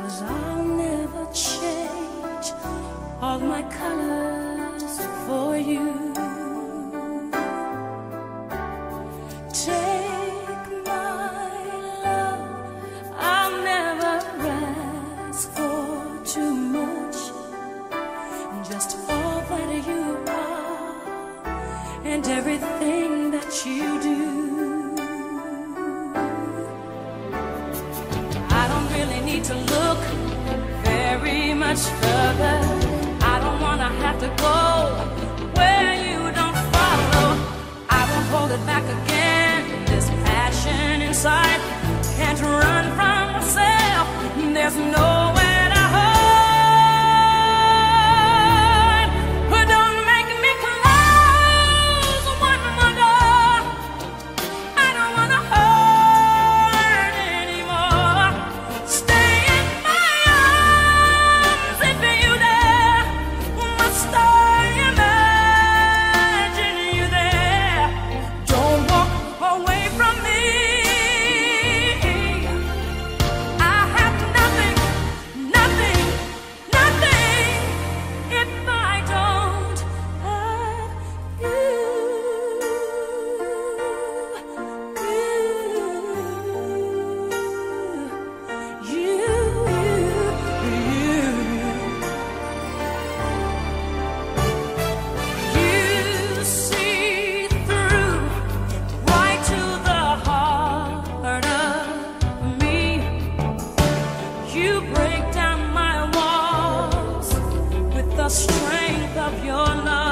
'cause I'll never change all my colors for you. Take my love, I'll never ask for too much, just all that you are and everything that you do. I don't really need to look very much further. I don't wanna have to go where you don't follow. I won't hold it back again. This passion inside can't run from myself. There's nowhere to hide. But don't make me close one more door. I don't wanna hurt anymore. Stay in my arms if you dare. Must I imagine you there? Don't walk away from me. I have nothing, nothing, nothing if I don't have you. You see through right to the heart of me. You break down my walls with the strength of your love.